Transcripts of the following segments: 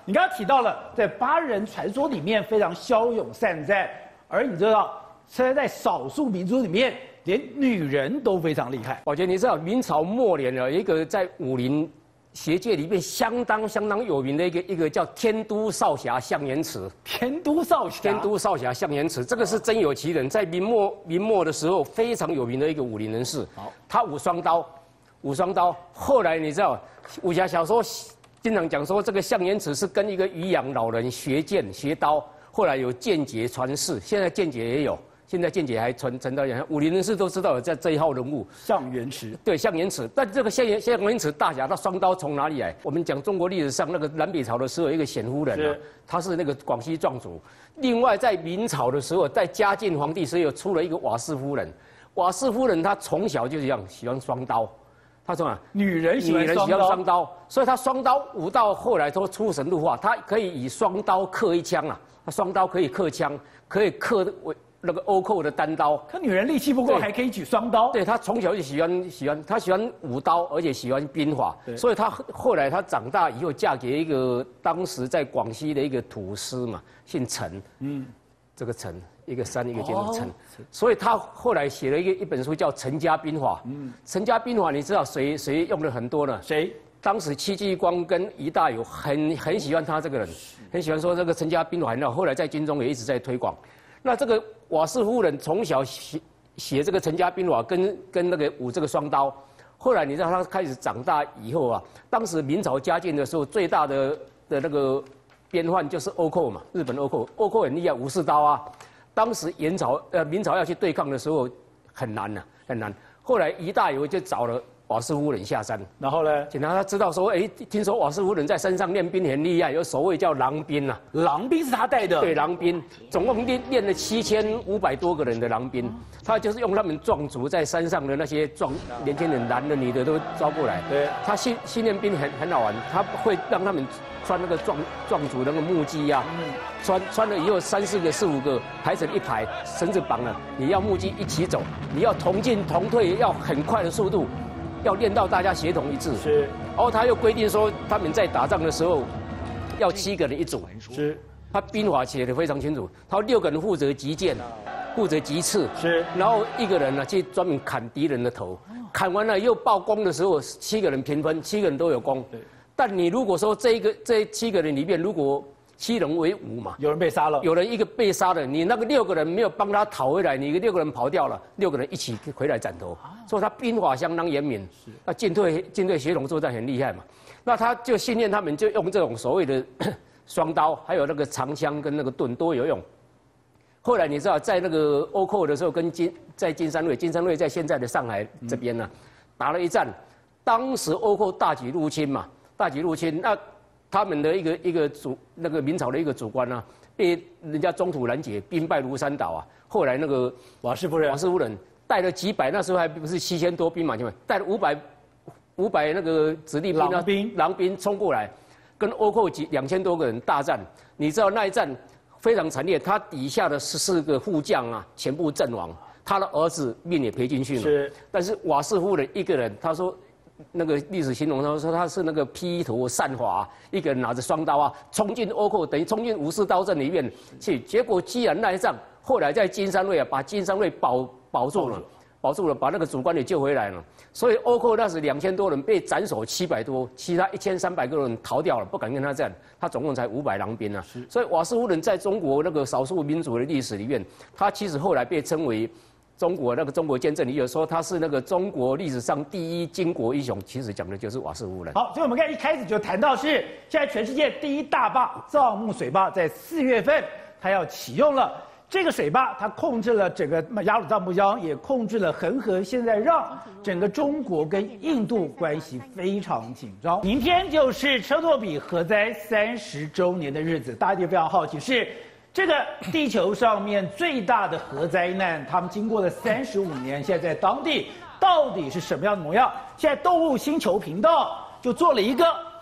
你刚刚提到了在八人传说里面非常骁勇善战，而你知道，现在在少数民族里面，连女人都非常厉害。 宝杰，你知道明朝末年有一个在武林学界里面相当有名的一个叫天都少侠项延迟。 天都少侠项延迟，这个是真有其人，在明末的时候非常有名的一个武林人士。好，他舞双刀。后来你知道，武侠小说经常讲说，这个项延迟是跟一个渔阳老人学剑学刀，后来有剑诀传世，现在剑诀也有。现在剑诀还传到武林人士都知道有这一号人物项延迟。 对，项延迟。但这个项延迟大侠，他双刀从哪里来？我们讲中国历史上那个南北朝的时候，有一个显夫人啊，他是那个广西壮族。另外在明朝的时候，在嘉靖皇帝时候有出了一个瓦氏夫人。瓦氏夫人她从小就这样喜欢双刀，她说啊， 女人喜欢双刀， 所以她双刀舞到后来都出神入化，她可以以双刀克一枪啊，她双刀可以克枪，可以克那个欧寇的单刀。 可女人力气不够，还可以举双刀。 对，她从小就喜欢舞刀，而且喜欢兵法，所以她后来她长大以后嫁给一个当时在广西的一个土司嘛，姓陈，这个陈一个山一个尖的陈，所以她后来写了一本书叫《陈家兵法》。陈家兵法你知道谁用了很多呢？ 谁？ 当时戚继光跟俞大猷很喜欢他这个人，很喜欢说这个陈家兵法很好，后来在军中也一直在推广。那这个瓦氏夫人从小写这个陈家兵法，跟那个舞这个双刀。后来你知道她开始长大以后啊，当时明朝嘉靖的时候，最大的那个边患就是欧寇嘛，日本欧寇很厉害，武士刀啊。当时明朝要去对抗的时候很难呐，很难。后来俞大猷就找了瓦氏夫人下山， 然后呢， 请他知道说，听说瓦氏夫人在山上练兵很厉害，有所谓叫狼兵啊。 狼兵是他带的。 对，狼兵总共练了7500多个人的狼兵，他就是用他们壮族在山上的那些年轻人，男的女的都招过来。对，他训练兵很好玩，他会让他们穿那个壮族那个木屐啊，穿了以后3、4个、4、5个排成一排，绳子绑了，你要木屐一起走，你要同进同退，要很快的速度。要练到大家协同一致，是。然后他又规定说，他们在打仗的时候，要7个人一组，是。他兵法写得非常清楚，他6个人负责击剑，负责击刺，是。然后1个人呢去专门砍敌人的头，砍完了又报功的时候，7个人平分，7个人都有功。对。但你如果说这7个人里面，如果7人为5嘛， 有人被杀了， 有人一个被杀了，你那个6个人没有帮他讨回来，你6个人跑掉了，6个人一起回来斩头，所以他兵法相当严明。那进退协同作战很厉害嘛，那他就训练他们就用这种所谓的双刀，还有那个长枪跟那个盾都有用。后来你知道在那个欧寇的时候，在金山卫在现在的上海这边呢，打了一战，当时欧寇大举入侵嘛，那。他们的那个明朝的一个主官啊，被人家中途拦截，兵败如山倒啊。后来那个瓦氏夫人带了几百，那时候还不是7000多兵嘛，带了500那个子弟兵狼兵冲过来，跟欧寇2000多个人大战。你知道那一战非常惨烈，他底下的14个副将啊，全部阵亡，他的儿子命也赔进去了。是，但是瓦氏夫人一个人，他说。那个历史形容他说他是那个披头散发，一个人拿着双刀啊，冲进欧寇，等于冲进武士刀阵里面去。结果既然那一仗，后来在金山卫啊，把金山卫保住了，把那个主官给救回来了。所以欧寇那时2000多人被斩首700多，其他1300个人逃掉了，不敢跟他战。他总共才500狼兵啊。所以瓦氏夫人在中国那个少数民族的历史里面，他其实后来被称为。中国见证里有说他是那个中国历史上第1巾帼英雄，其实讲的就是瓦氏夫人。 好，所以我们看一开始就谈到是现在全世界第1大坝藏木水坝在4月份它要启用了。这个水坝它控制了整个雅鲁藏布江，也控制了恒河，现在让整个中国跟印度关系非常紧张。明天就是车诺比核灾30周年的日子，大家就非常好奇是。这个地球上面最大的核灾难，他们经过了35年，现在在当地到底是什么样的模样？现在动物星球频道就做了一个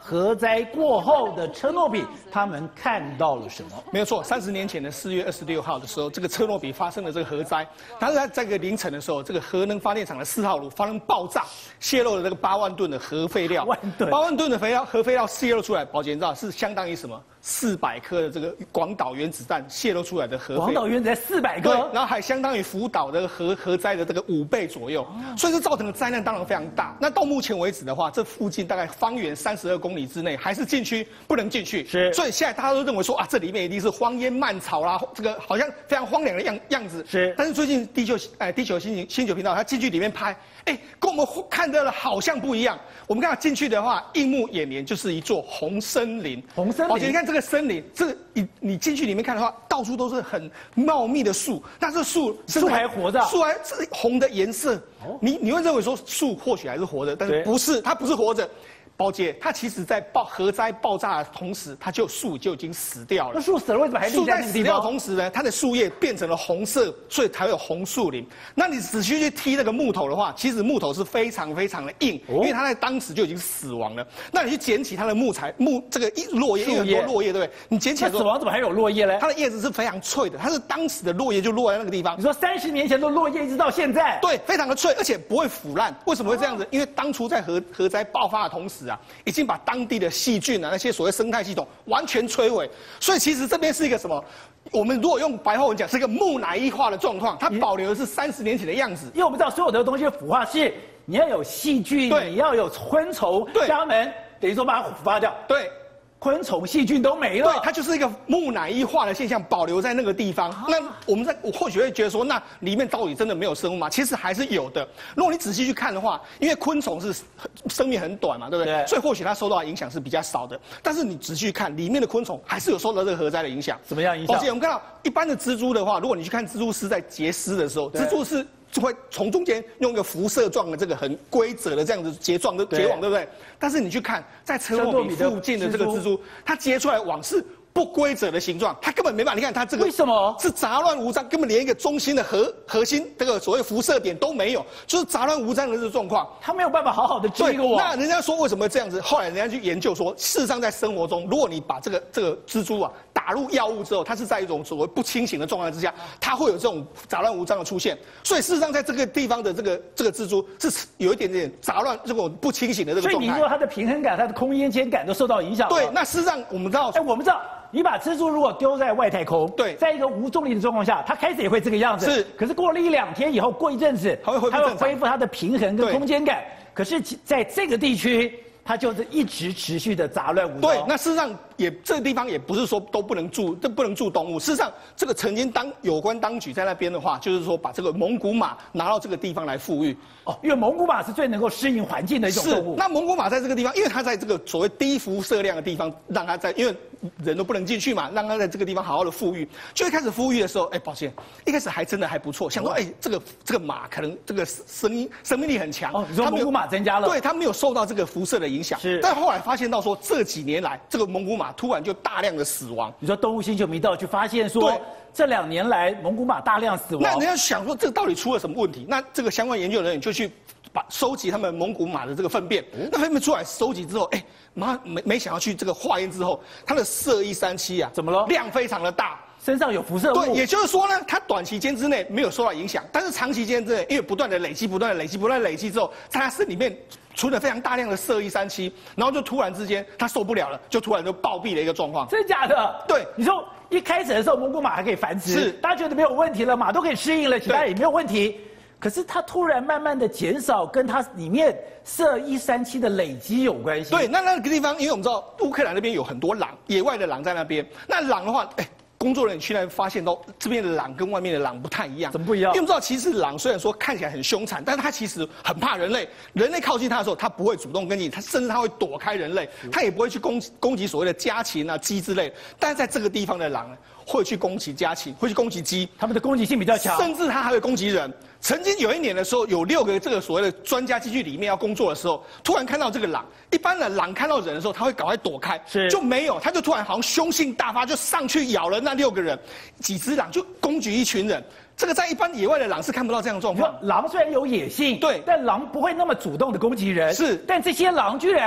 核灾过后的车诺比，他们看到了什么？ 没有错，30年前的4月26号的时候，这个车诺比发生了这个核灾。但是在这个凌晨的时候，这个核能发电厂的4号炉发生爆炸，泄露了这个8万吨的核废料。8万吨的核废料泄露出来，宝姐你知道是相当于什么？400颗的这个广岛原子弹泄露出来的核废。 广岛原子弹400颗， 对，然后还相当于福岛的核灾的这个5倍左右，所以这造成的灾难当然非常大。那到目前为止的话，这附近大概方圆32公里之内还是禁区，不能进去。 是， 所以现在大家都认为说啊，这里面一定是荒烟蔓草啦，这个好像非常荒凉的样子。 是， 但是最近地球星球频道，它进去里面拍，跟我们看到的好像不一样。我们看到进去的话，映入眼帘就是一座红森林。 红森林， 你看这个森林，这个你进去里面看的话，到处都是很茂密的树，但是树还活着， 树还是红的颜色。你会认为说树或许还是活着，但是不是，它不是活着。宝姐，它其实在核灾爆炸的同时，树就已经死掉了。 那树死了，为什么还立在那个地方？树在死掉的同时呢，它的树叶变成了红色，所以才有红树林。那你仔细去踢那个木头的话，其实木头是非常非常的硬，因为它在当时就已经死亡了。那你去捡起它的这个落叶，因为很多落叶，对不对？你捡起来， 死亡怎么还有落叶嘞？ 它的叶子是非常脆的，它是当时的落叶就落在那个地方。 你说30年前的落叶一直到现在， 对，非常的脆，而且不会腐烂。为什么会这样子？因为当初在核灾爆发的同时啊，已经把当地的细菌啊，那些所谓生态系统完全摧毁，所以其实这边是一个什么？我们如果用白话文讲，是一个木乃伊化的状况，它保留的是30年前的样子。 因为我们知道所有的东西腐化是你要有细菌，你要有昆虫，它们等于说把它腐化掉。 对。 昆虫、细菌都没了， 对，它就是一个木乃伊化的现象，保留在那个地方。那我或许会觉得说，那里面到底真的没有生物吗？其实还是有的。如果你仔细去看的话，因为昆虫是生命很短嘛，对不对？对。所以或许它受到的影响是比较少的。但是你仔细去看，里面的昆虫还是有受到这个核灾的影响。 怎么样影响？ 而且我们看到一般的蜘蛛的话，如果你去看蜘蛛丝在结丝的时候，蜘蛛丝就会从中间用一个辐射状的这个很规则的这样子结网，对不对？但是你去看在车诺比附近的这个蜘蛛，它结出来网是不规则的形状，它根本没办法。你看它这个为什么是杂乱无章，根本连一个中心的核心这个所谓辐射点都没有，就是杂乱无章的这个状况。 它没有办法好好的织一个网。 那人家说为什么这样子？后来人家去研究说，事实上在生活中，如果你把这个蜘蛛啊打入药物之后，它是在一种所谓不清醒的状态之下，它会有这种杂乱无章的出现。所以事实上在这个地方的这个蜘蛛是有一点点杂乱这种不清醒的这个状态。 所以你说它的平衡感、它的空间感都受到影响。 对，那事实上我们知道， 我们知道。你把蜘蛛如果丢在外太空， 对， 在一个无重力的状况下，它开始也会这个样子。是，可是过了1-2天以后，过一阵子，它会恢复它的平衡跟空间感。可是在这个地区，它就是一直持续的杂乱无章。 对，那事实上这个地方也不是说都不能住动物。事实上，这个曾经有关当局在那边的话，就是说把这个蒙古马拿到这个地方来复育。 因为蒙古马是最能够适应环境的一种动物。 那蒙古马在这个地方，因为它在这个所谓低辐射量的地方，让它因为人都不能进去嘛，让它在这个地方好好的复育。就一开始复育的时候，抱歉，一开始还真的还不错，想说，这个马可能这个生命力很强。 你说蒙古马增加了？ 对，它没有受到这个辐射的影响。是。但后来发现到说，这几年来，这个蒙古马突然就大量的死亡。 你说动物星球迷道去发现说，这2年来蒙古马大量死亡。 那人家想说，这个到底出了什么问题？那这个相关研究人员就去收集他们蒙古马的这个粪便，那粪便出来收集之后，没想要去这个化验之后，它的铯137啊， 怎么了？ 量非常的大， 身上有辐射物。 对，也就是说呢，它短期间之内没有受到影响，但是长期间之内，因为不断的累积之后，在它身里面存了非常大量的铯137，然后就突然之间它受不了了，就突然就暴毙的一个状况。 真的假的？ 对， 你说一开始的时候蒙古马还可以繁殖，是大家觉得没有问题了，马都可以适应了，其他也没有问题。可是它突然慢慢的减少，跟它里面铯137的累积有关系。 对，那个地方，因为我们知道乌克兰那边有很多狼，野外的狼在那边。那狼的话，工作人员去那发现到这边的狼跟外面的狼不太一样。 怎么不一样？ 因为我们知道，其实狼虽然说看起来很凶残，但是它其实很怕人类。人类靠近它的时候，它不会主动跟进，它甚至它会躲开人类，它也不会去攻击所谓的家禽啊、鸡之类的。但是在这个地方的狼呢，会去攻击家禽，会去攻击鸡， 它们的攻击性比较强， 甚至它还会攻击人。曾经有一年的时候，有6个这个所谓的专家进去里面要工作的时候，突然看到这个狼。一般的狼看到人的时候，它会赶快躲开，就没有，它就突然好像凶性大发，就上去咬了那6个人，几只狼就攻击一群人。这个在一般野外的狼是看不到这样的状况。 狼虽然有野性， 对， 但狼不会那么主动的攻击人。 是， 但这些狼居然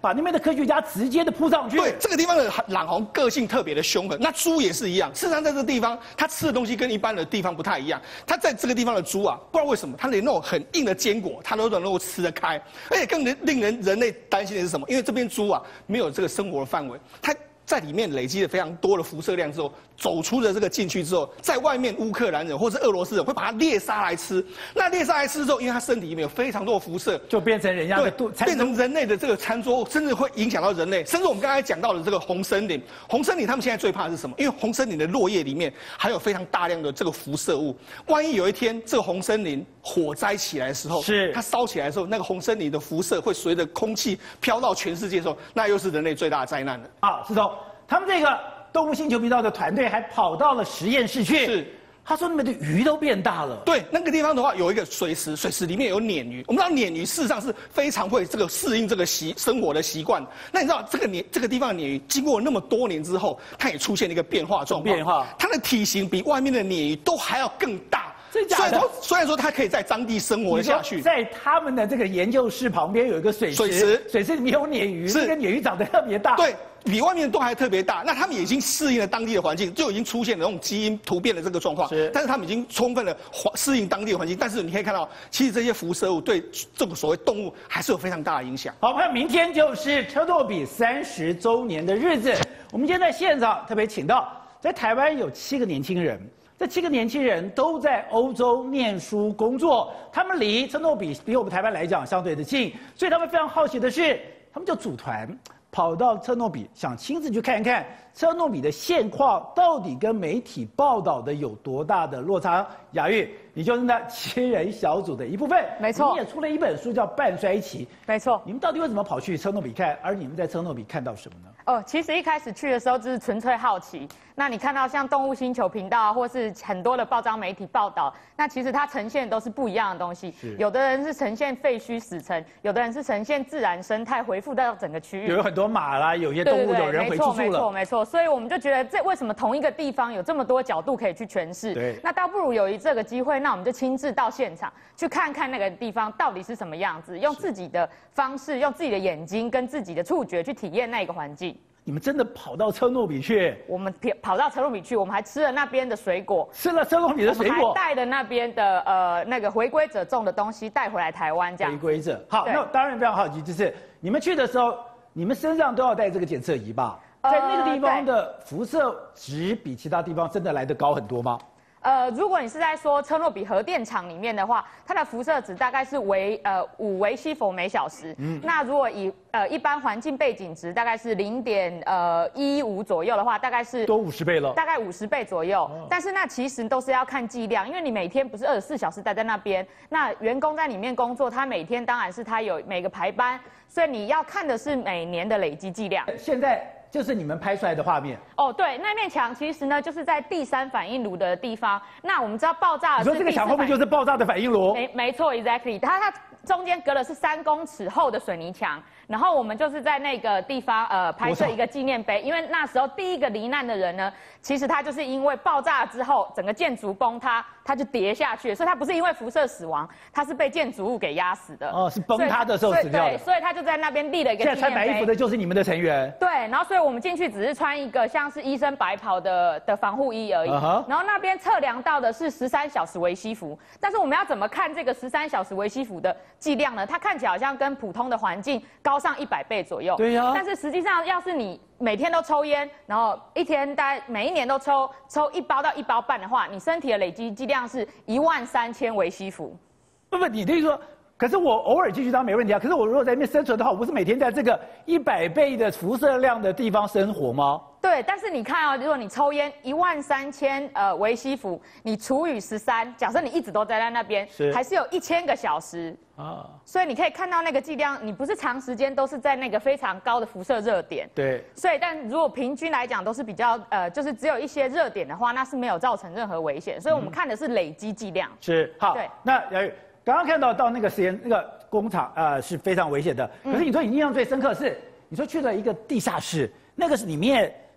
把那边的科学家直接的扑上去。 对，这个地方的朗红个性特别的凶狠，那猪也是一样。事实上，在这个地方，它吃的东西跟一般的地方不太一样。它在这个地方的猪啊，不知道为什么，它连那种很硬的坚果，它都能够吃得开。而且更令人类担心的是什么？因为这边猪啊，没有这个生活的范围，它在里面累积了非常多的辐射量之后，走出了这个禁区之后，在外面乌克兰人或是俄罗斯人会把它猎杀来吃。那猎杀来吃之后，因为它身体里面有非常多的辐射， 就变成人家的变成人类的这个餐桌，甚至会影响到人类。甚至我们刚才讲到的这个红森林，红森林他们现在最怕的是什么？因为红森林的落叶里面含有非常大量的这个辐射物。万一有一天这个红森林火灾起来的时候，它烧起来的时候，那个红森林的辐射会随着空气飘到全世界的时候，那又是人类最大的灾难了。 好，石头。他们这个动物星球频道的团队还跑到了实验室去。 是， 他说那边的鱼都变大了。 对，那个地方的话有一个水池，水池里面有鲶鱼。我们知道鲶鱼事实上是非常会这个适应这个生活的习惯。那你知道这个地方的鲶鱼经过那么多年之后，它也出现了一个变化状况。它的体型比外面的鲶鱼都还要更大。虽然说它可以在当地生活下去， 在他们的这个研究室旁边有一个水池，水池里面有鲶鱼，这个鲶鱼长得特别大。 对。比外面都还特别大，那他们已经适应了当地的环境，就已经出现了那种基因突变的这个状况。但是他们已经充分的适应当地的环境。但是你可以看到，其实这些辐射物对这个所谓动物还是有非常大的影响。 好，朋友，明天就是车诺比30周年的日子。我们今天在现场特别请到，在台湾有7个年轻人，这7个年轻人都在欧洲念书工作，他们离车诺比比我们台湾来讲相对的近，所以他们非常好奇的是，他们就组团。跑到车诺比，想亲自去看看车诺比的现况到底跟媒体报道的有多大的落差。雅玉，你就是那7人小组的一部分， 没错。 你也出了一本书叫《半衰期》， 没错。 你们到底为什么跑去车诺比看？而你们在车诺比看到什么呢？ 其实一开始去的时候就是纯粹好奇。那你看到像动物星球频道啊，或是很多的报章媒体报道，那其实它呈现的都是不一样的东西。有的人是呈现废墟死城，有的人是呈现自然生态恢复到整个区域。 有很多马啦，有些动物有人回去住了。 没错。所以我们就觉得，这为什么同一个地方有这么多角度可以去诠释？ 对。 那倒不如有这个机会，那我们就亲自到现场去看看那个地方到底是什么样子，用自己的方式，用自己的眼睛跟自己的触觉去体验那个环境。 你们真的跑到车诺比去？ 我们跑到车诺比去，我们还吃了那边的水果， 吃了车诺比的水果， 还带了那边的那个回归者种的东西带回来台湾，这样。 回归者，好，那当然非常好奇，就是你们去的时候，你们身上都要带这个检测仪吧？在那个地方的辐射值比其他地方真的来得高很多吗？ 如果你是在说车诺比核电厂里面的话，它的辐射值大概是为5微西弗每小时。那如果以一般环境背景值大概是0.15左右的话，大概是多50倍了， 大概50倍左右。但是那其实都是要看剂量，因为你每天不是24小时待在那边，那员工在里面工作，他每天当然是他有每个排班，所以你要看的是每年的累积剂量。 现在就是你们拍出来的画面对，那面墙其实呢，就是在第3反应炉的地方。那我们知道爆炸的是你说这个墙后面就是爆炸的反应炉？ 没错 ，exactly， 它中间隔的是3公尺厚的水泥墙，然后我们就是在那个地方拍摄一个纪念碑，因为那时候第一个罹难的人呢，其实他就是因为爆炸之后整个建筑崩塌，他就跌下去，所以他不是因为辐射死亡，他是被建筑物给压死的。 是崩塌的时候死掉的。 对，所以他就在那边立了一个纪念碑。 现在穿白衣服的就是你们的成员。 对，然后所以我们进去只是穿一个像是医生白袍的防护衣而已。然后那边测量到的是13小时微西弗，但是我们要怎么看这个13小时微西弗的剂量呢？它看起来好像跟普通的环境高上100倍左右。 对呀。 但是实际上，要是你每天都抽烟，然后一天大概每一年都抽1包到1包半的话，你身体的累积剂量是13000微西弗。 不，你的意思说，可是我偶尔进去当然没问题啊。可是我如果在那边生存的话，我不是每天在这个100倍的辐射量的地方生活吗？ 对，但是你看如果你抽烟13000微西弗，你除以13，假设你一直都待在那边，还是有1000个小时啊。所以你可以看到那个剂量，你不是长时间都是在那个非常高的辐射热点。 对。 所以，但如果平均来讲都是比较就是只有一些热点的话，那是没有造成任何危险。所以我们看的是累积剂量。 是好。对。那雅玉刚刚看到那个实验那个工厂是非常危险的。可是你说你印象最深刻是，你说去了一个地下室，那个是里面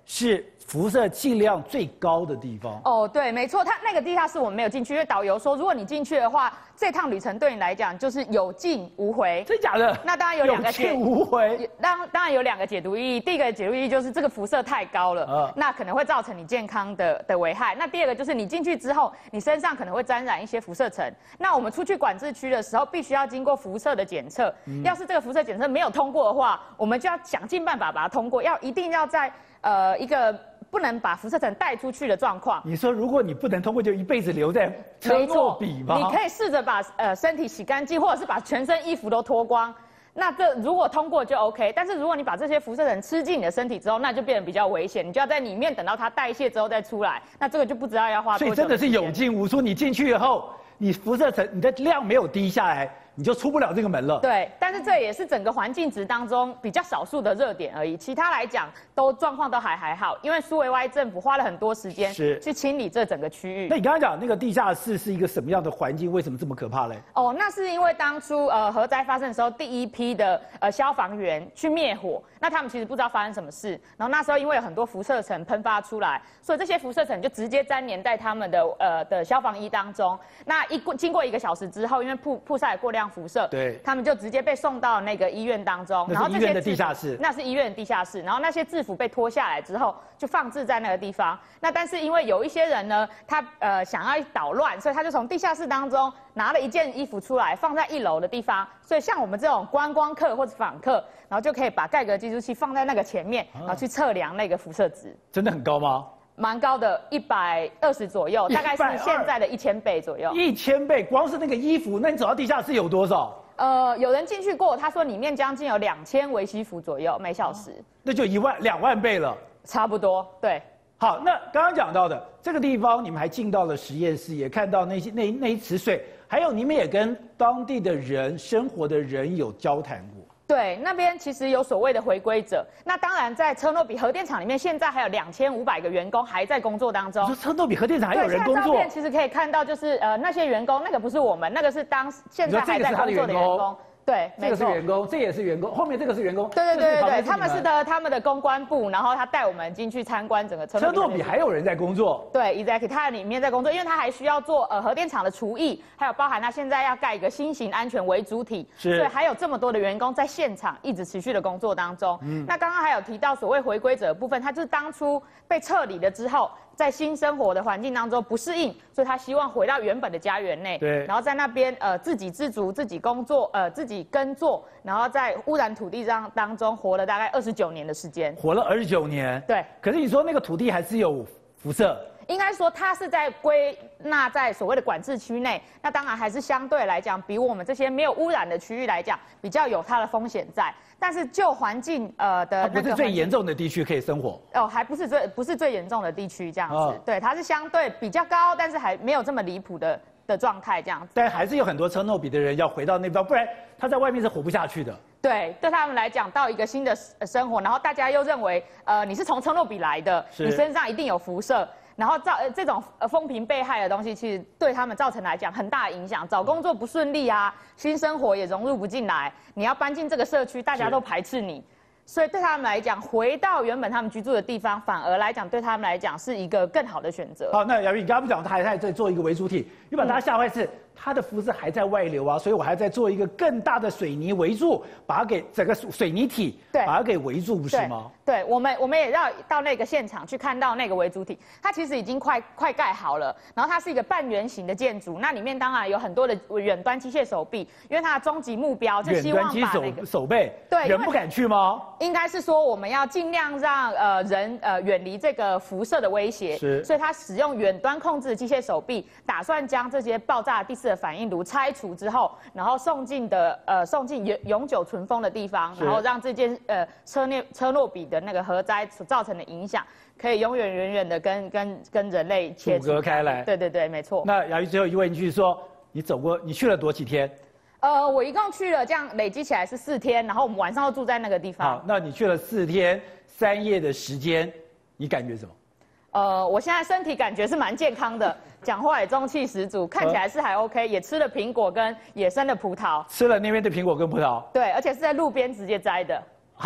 是辐射剂量最高的地方。 哦，对，没错，它那个地下室我们没有进去，因为导游说，如果你进去的话，这趟旅程对你来讲就是有进无回。 真假的？ 那当然有两个有进无回。 当然有两个解读意义。第一个解读意义就是这个辐射太高了，那可能会造成你健康的危害。那第二个就是你进去之后，你身上可能会沾染一些辐射层。那我们出去管制区的时候，必须要经过辐射的检测。要是这个辐射检测没有通过的话，我们就要想尽办法把它通过，一定要在一个不能把辐射层带出去的状况。 你说如果你不能通过，就一辈子留在车诺比吗？ 你可以试着把身体洗干净，或者是把全身衣服都脱光。那这如果通过就 OK， 但是如果你把这些辐射层吃进你的身体之后，那就变得比较危险，你就要在里面等到它代谢之后再出来，那这个就不知道要花多久。 所以真的是有进无出，你进去以后，你辐射层你的量没有低下来，你就出不了这个门了。 对，但是这也是整个环境值当中比较少数的热点而已，其他来讲状况都还好，因为苏维埃政府花了很多时间去清理这整个区域。 那你刚刚讲那个地下室是一个什么样的环境？为什么这么可怕嘞？ 哦，那是因为当初核灾发生的时候，第一批的消防员去灭火，那他们其实不知道发生什么事，然后那时候因为有很多辐射层喷发出来，所以这些辐射层就直接粘连在他们的消防衣当中。那经过1个小时之后，因为曝晒过量辐射， 对， 他们就直接被送到那个医院当中， 然后医院的地下室， 那是医院的地下室，然后那些制服被脱下来之后，就放置在那个地方。那但是因为有一些人呢，他想要捣乱，所以他就从地下室当中拿了一件衣服出来，放在1楼的地方。所以像我们这种观光客或者访客，然后就可以把盖革计数器放在那个前面，然后去测量那个辐射值。 真的很高吗？ 蛮高的，120左右，大概是现在的1000倍左右。 1000倍，光是那个衣服，那你走到地下室有多少？ 有人进去过，他说里面将近有2000微西弗左右每小时， 那就2万倍了， 差不多。对， 好，那刚刚讲到的这个地方，你们还进到了实验室，也看到那一池水，还有你们也跟当地的人、生活的人有交谈过。 对，那边其实有所谓的回归者。那当然，在车诺比核电厂里面，现在还有2500个员工还在工作当中。 你说车诺比核电厂还有人工作？ 对，现在照片其实可以看到，就是那些员工，那个不是我们，那个是现在还在工作的员工。对， 这个是员工，这也是员工，后面这个是员工。 对，他们的公关部，然后他带我们进去参观整个车诺比还有人在工作。 对 ，exactly， 他在里面在工作，因为他还需要做核电厂的除役，还有包含他现在要盖一个新型安全为主体，所以还有这么多的员工在现场一直持续的工作当中。那刚刚还有提到所谓回归者的部分，他就是当初被撤离了之后，在新生活的环境当中不适应，所以他希望回到原本的家园内， 对， 然后在那边自给自足，自己工作，自己耕作，然后在污染土地当中活了大概29年的时间， 活了29年， 对。 可是你说那个土地还是有辐射？ 应该说它是在归纳在所谓的管制区内，那当然还是相对来讲，比我们这些没有污染的区域来讲，比较有它的风险在。但是就环境的那个， 不是最严重的地区可以生活哦，还不是最严重的地区这样子，对，它是相对比较高，但是还没有这么离谱的状态这样子。 但还是有很多车诺比的人要回到那边，不然他在外面是活不下去的。 对，对他们来讲，到一个新的生活，然后大家又认为，你是从车诺比来的，你身上一定有辐射。然后这种风评被害的东西，其实对他们造成来讲很大的影响，找工作不顺利啊，新生活也融入不进来，你要搬进这个社区，大家都排斥你，所以对他们来讲，回到原本他们居住的地方，反而来讲对他们来讲是一个更好的选择。 好，那姚瑜，你刚刚讲他还在做一个微主体，你把它吓坏是它的辐射还在外流啊，所以我还在做一个更大的水泥围住，把它给整个水泥体把它给围住，不是吗？ 对，我们也要到那个现场去看到那个微主体，它其实已经快盖好了，然后它是一个半圆形的建筑，那里面当然有很多的远端机械手臂，因为它的终极目标就希望把那个手背， 对， 人不敢去吗？ 应该是说我们要尽量让人远离这个辐射的威胁，所以它使用远端控制的机械手臂，打算将这些爆炸第4的反应炉拆除之后，然后送进永久存封的地方，然后让这件车诺比的那个核灾所造成的影响，可以永远远远的跟人类阻隔开来。 对，没错。 那姚瑜最后一问一句说，你去了几天？ 我一共去了这样累积起来是4天，然后我们晚上都住在那个地方。 好，那你去了4天3夜的时间，你感觉什么？ 我现在身体感觉是蛮健康的，讲话也中气十足，看起来是还 OK，也吃了苹果跟野生的葡萄， 吃了那边的苹果跟葡萄， 对，而且是在路边直接摘的。 好，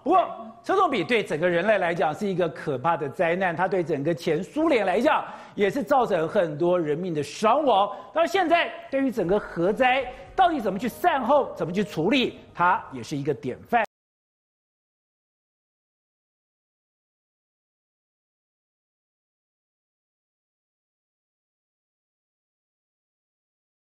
不过车诺比对整个人类来讲是一个可怕的灾难，它对整个前苏联来讲也是造成很多人命的伤亡。当然，现在对于整个核灾到底怎么去善后、怎么去处理，它也是一个典范。